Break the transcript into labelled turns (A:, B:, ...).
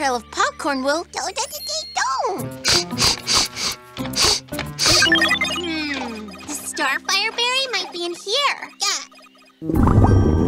A: trail of popcorn will...
B: Don't.
A: The starfire berry might be in here.
B: Yeah.